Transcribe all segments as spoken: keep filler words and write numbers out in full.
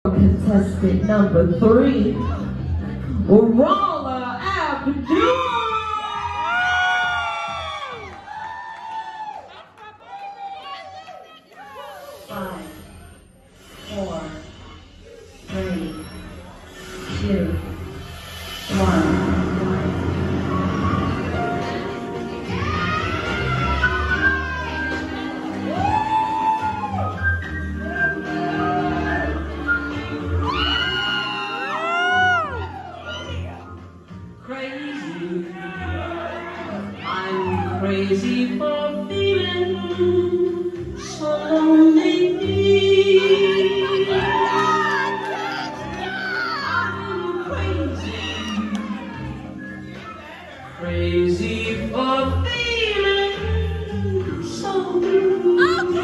Contestant number three, Rahla Abdul. Five, four, three, two, one. Crazy, I'm crazy for feeling so lonely. I'm crazy, crazy for feeling so blue.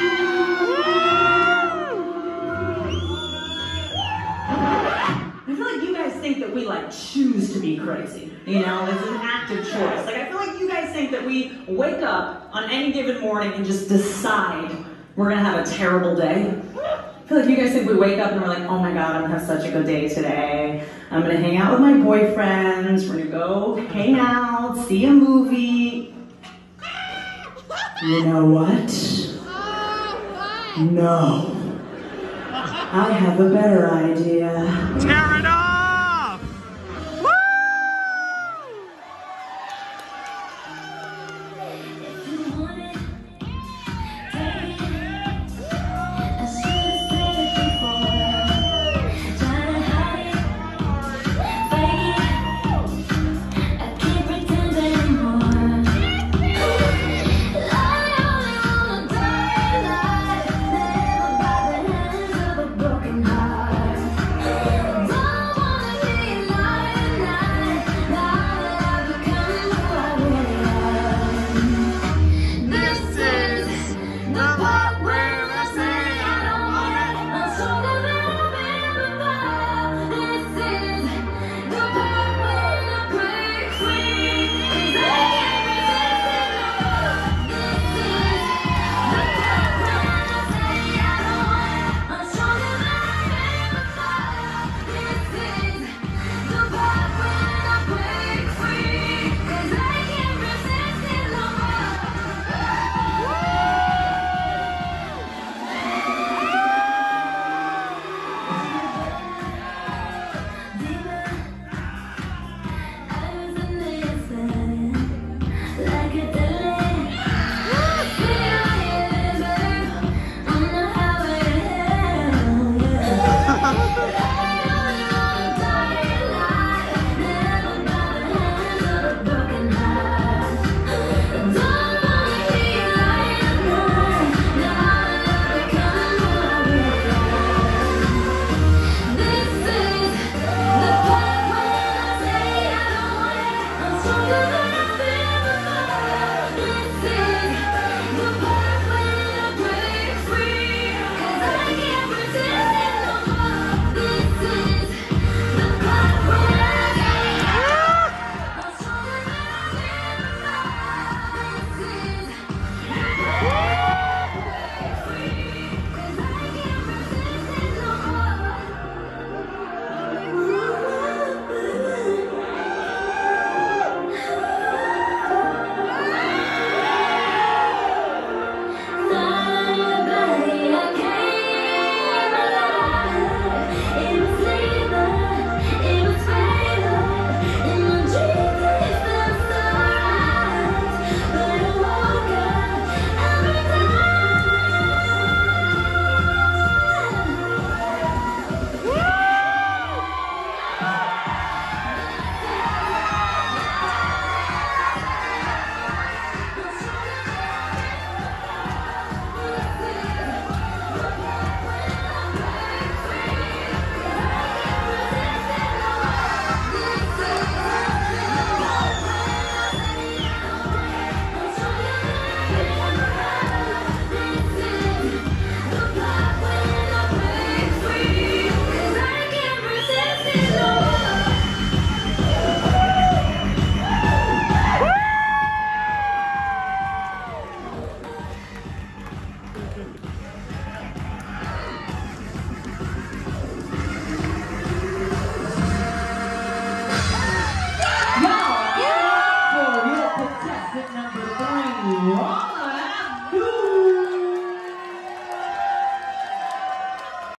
I feel like you guys think that we like choose to be crazy, you know, it's an active choice. Like I feel like you guys think that we wake up on any given morning and just decide we're gonna have a terrible day. I feel like you guys think we wake up and we're like, oh my god, I'm gonna have such a good day today. I'm gonna hang out with my boyfriends, we're gonna go hang out, see a movie. You know what? No. I have a better idea. Tear it up!